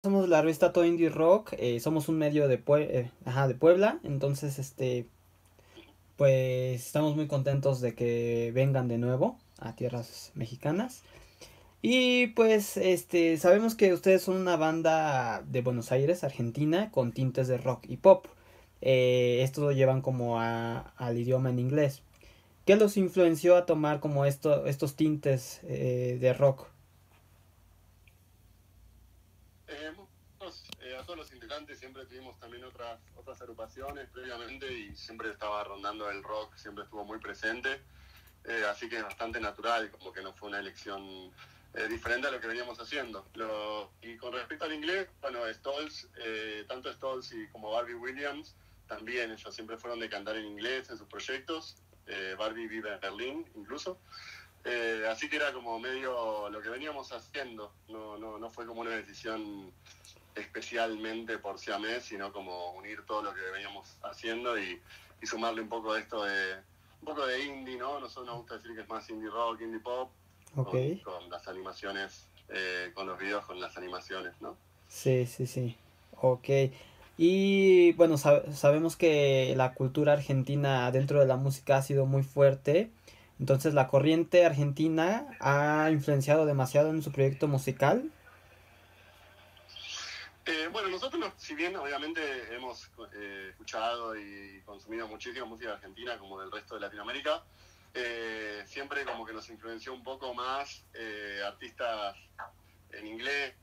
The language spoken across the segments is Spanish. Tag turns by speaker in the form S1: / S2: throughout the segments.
S1: Somos la revista Todo Indie Rock, somos un medio de Puebla, entonces pues estamos muy contentos de que vengan de nuevo a tierras mexicanas. Y pues sabemos que ustedes son una banda de Buenos Aires, Argentina, con tintes de rock y pop. Esto lo llevan como al idioma en inglés. ¿Qué los influenció a tomar como estos tintes de rock?
S2: A todos los integrantes siempre tuvimos también otras agrupaciones previamente y siempre estaba rondando el rock, siempre estuvo muy presente, así que es bastante natural, como que no fue una elección diferente a lo que veníamos haciendo. Y con respecto al inglés, bueno, Stolz, tanto Stolz y como Barbie Williams, también ellos siempre fueron de cantar en inglés en sus proyectos. Barbie vive en Berlín incluso. Así que era como medio lo que veníamos haciendo, no fue como una decisión especialmente por Siamés, sino como unir todo lo que veníamos haciendo y sumarle un poco de esto un poco de indie, ¿no? Nosotros nos gusta decir que es más indie rock, indie pop,
S1: Ok.
S2: con las animaciones, con los videos, con las animaciones, ¿no?
S1: Sí, sí, sí. Ok. Y bueno, sabemos que la cultura argentina dentro de la música ha sido muy fuerte. Entonces la corriente argentina ha influenciado demasiado en su proyecto musical.
S2: Bueno, nosotros, si bien obviamente hemos escuchado y consumido muchísima música argentina como del resto de Latinoamérica, siempre como que nos influenció un poco más artistas en inglés,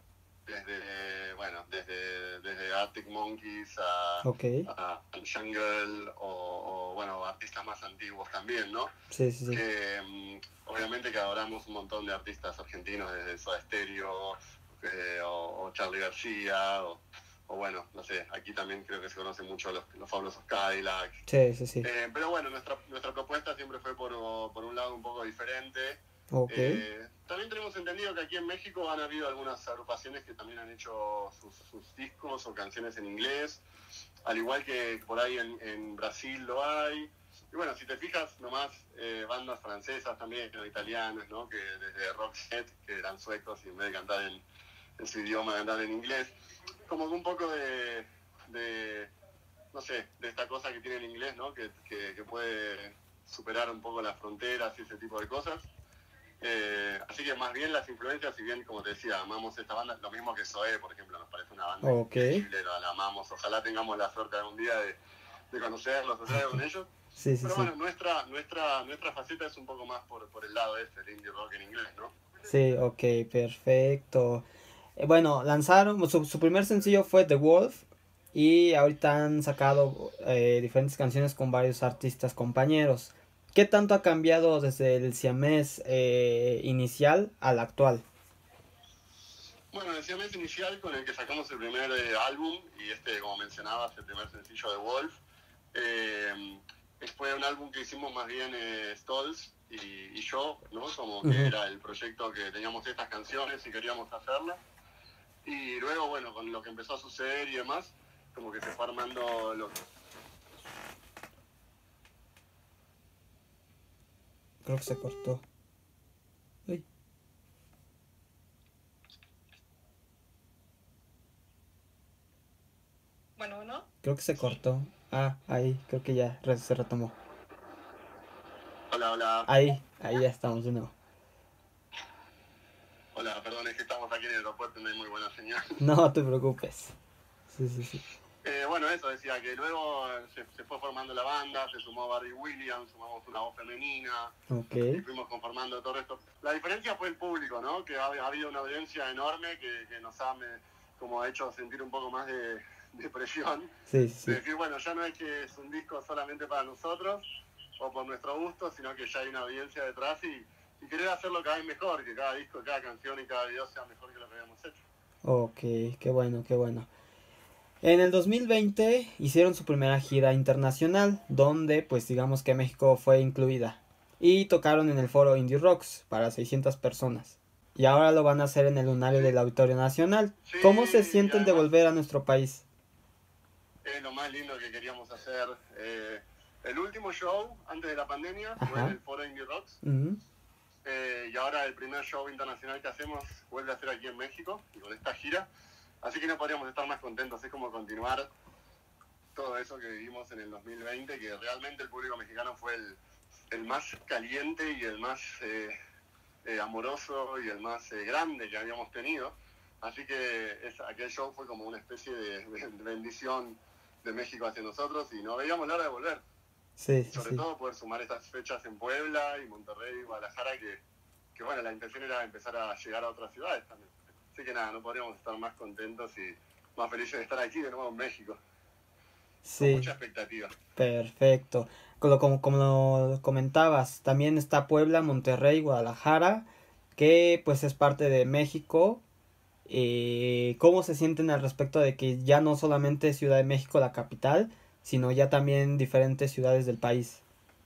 S2: desde Arctic Monkeys
S1: Ok.
S2: a Jungle bueno, artistas más antiguos también, ¿no?
S1: Sí, sí, sí.
S2: Obviamente que adoramos un montón de artistas argentinos, desde Soda Stereo, o Charly García, o bueno, no sé, aquí también creo que se conocen mucho los fabulosos Cadillacs.
S1: Sí, sí, sí.
S2: Pero bueno, nuestra propuesta siempre fue por un lado un poco diferente.
S1: Ok.
S2: También tenemos entendido que aquí en México han habido algunas agrupaciones que también han hecho sus discos o canciones en inglés, al igual que por ahí en Brasil lo hay. Y bueno, si te fijas, nomás bandas francesas también, o italianas, ¿no? Que desde Roxette, que eran suecos y en vez de cantar en su idioma, cantar en inglés. Como que un poco de no sé, de esta cosa que tiene el inglés, ¿no? Que puede superar un poco las fronteras y ese tipo de cosas. Así que más bien las influencias, si bien, como te decía, amamos esta banda, lo mismo que Zoé, por ejemplo, nos parece una banda
S1: Ok.
S2: increíble, la amamos, ojalá tengamos la suerte algún día de conocerlos, hacer algo con ellos.
S1: Sí, sí,
S2: Pero
S1: sí.
S2: bueno, nuestra faceta es un poco más por el lado este, el indie rock en inglés, ¿no?
S1: Sí, ok, perfecto. Bueno, lanzaron, su primer sencillo fue The Wolf y ahorita han sacado diferentes canciones con varios artistas compañeros. ¿Qué tanto ha cambiado desde el siamés inicial al actual?
S2: Bueno, el mes inicial con el que sacamos el primer álbum y como mencionabas, el primer sencillo de Wolf, eh, fue un álbum que hicimos más bien Stolz y yo, ¿no? Como que
S1: Ujú.
S2: era el proyecto que teníamos estas canciones y queríamos hacerlas. Y luego, bueno, con lo que empezó a suceder y demás, como que se fue armando
S1: Creo que se cortó. Uy,
S2: Bueno, ¿no?
S1: creo que se cortó. Ah, ahí, creo que ya se retomó.
S2: Hola, hola.
S1: Ahí ya estamos de nuevo.
S2: Hola, perdón, es que estamos aquí en el aeropuerto y no hay muy buena señal.
S1: No te preocupes. Sí, sí, sí.
S2: Bueno, eso decía que luego se fue formando la banda, se sumó Barry Williams, sumamos una voz femenina
S1: Ok.
S2: y fuimos conformando todo esto. La diferencia fue el público, ¿no? Que ha habido una audiencia enorme que nos ha como hecho sentir un poco más de presión.
S1: Sí, sí,
S2: De
S1: sí.
S2: decir, bueno, ya no es que es un disco solamente para nosotros o por nuestro gusto, sino que ya hay una audiencia detrás y querer hacerlo cada vez mejor, que cada disco, cada canción y cada video sea mejor que lo que habíamos hecho.
S1: Ok, qué bueno, qué bueno. En el 2020 hicieron su primera gira internacional, donde pues digamos que México fue incluida. Y tocaron en el foro Indie Rocks para 600 personas. Y ahora lo van a hacer en el lunario
S2: Sí,
S1: del Auditorio Nacional.
S2: sí,
S1: ¿Cómo se
S2: y
S1: sienten de
S2: además
S1: volver a nuestro país?
S2: es lo más lindo que queríamos hacer. El último show antes de la pandemia fue en
S1: Ajá.
S2: el Foro Indie Rocks.
S1: Ujú.
S2: Y ahora el primer show internacional que hacemos vuelve a ser aquí en México y con esta gira. Así que no podríamos estar más contentos, es como continuar todo eso que vivimos en el 2020, que realmente el público mexicano fue el más caliente y el más amoroso y el más grande que habíamos tenido. Así que aquel show fue como una especie de bendición de México hacia nosotros y no veíamos la hora de volver.
S1: Sí, sí,
S2: Sobre
S1: sí.
S2: todo poder sumar estas fechas en Puebla y Monterrey y Guadalajara, que bueno, la intención era empezar a llegar a otras ciudades también. Así que nada, no podríamos estar más contentos y más felices de estar aquí de nuevo en México. Con
S1: Sí,
S2: mucha expectativa.
S1: perfecto. Como lo comentabas, también está Puebla, Monterrey, Guadalajara, que pues es parte de México. ¿Cómo se sienten al respecto de que ya no solamente es Ciudad de México la capital, sino ya también diferentes ciudades del país?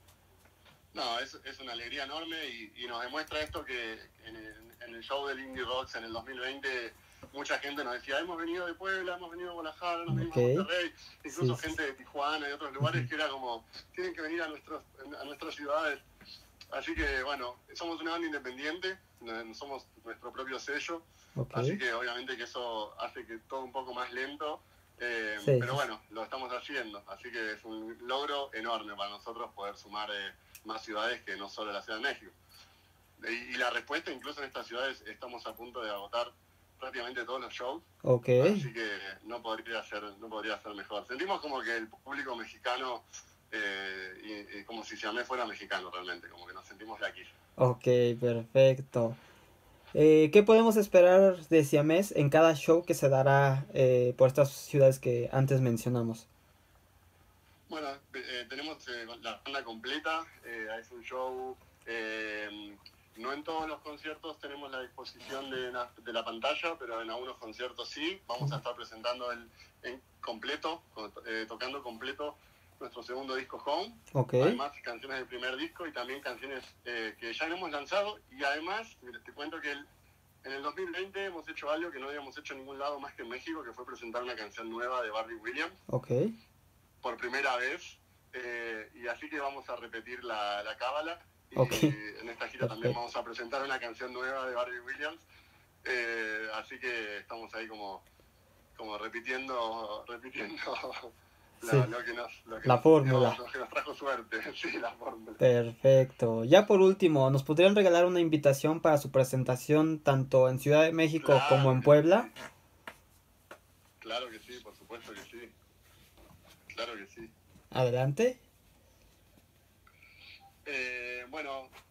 S2: No, es una alegría enorme y nos demuestra esto que en el show del Indie Rocks en el 2020 mucha gente nos decía, hemos venido de Puebla, hemos venido de Guadalajara, nos venimos
S1: Ok,
S2: a Monterrey,
S1: sí,
S2: incluso
S1: sí, sí.
S2: gente de Tijuana y otros lugares que era como, tienen que venir a nuestras ciudades. Así que bueno, somos una banda independiente, somos nuestro propio sello,
S1: Ok,
S2: así que obviamente que eso hace que todo un poco más lento,
S1: sí,
S2: pero
S1: sí, sí.
S2: bueno, lo estamos haciendo, así que es un logro enorme para nosotros poder sumar más ciudades que no solo la Ciudad de México. Y la respuesta, incluso en estas ciudades, estamos a punto de agotar prácticamente todos los shows,
S1: Ok,
S2: así que no podría ser mejor. Sentimos como que el público mexicano, y como si Siamés fuera mexicano realmente, como que nos sentimos de aquí.
S1: ok, perfecto. ¿Qué podemos esperar de Siamés en cada show que se dará por estas ciudades que antes mencionamos?
S2: Bueno, tenemos la banda completa, es un show, no en todos los conciertos tenemos la disposición de la pantalla, pero en algunos conciertos sí, vamos a estar presentando en completo, tocando completo nuestro segundo disco Home,
S1: Ok,
S2: además canciones del primer disco y también canciones que ya hemos lanzado y además, mira, te cuento que en el 2020 hemos hecho algo que no habíamos hecho en ningún lado más que en México, que fue presentar una canción nueva de Barbie Williams
S1: ok,
S2: por primera vez, y así que vamos a repetir la cábala y
S1: ok,
S2: en esta gira también
S1: perfecto.
S2: vamos a presentar una canción nueva de Barbie Williams, así que estamos ahí como repitiendo
S1: Sí,
S2: lo que
S1: la
S2: nos dio,
S1: fórmula.
S2: lo que nos trajo suerte, sí, la fórmula.
S1: Perfecto. Ya por último, ¿nos podrían regalar una invitación para su presentación tanto en Ciudad de México como
S2: Claro
S1: en
S2: que
S1: Puebla?
S2: sí, claro que sí, por supuesto que sí, claro que sí.
S1: Adelante.
S2: Bueno,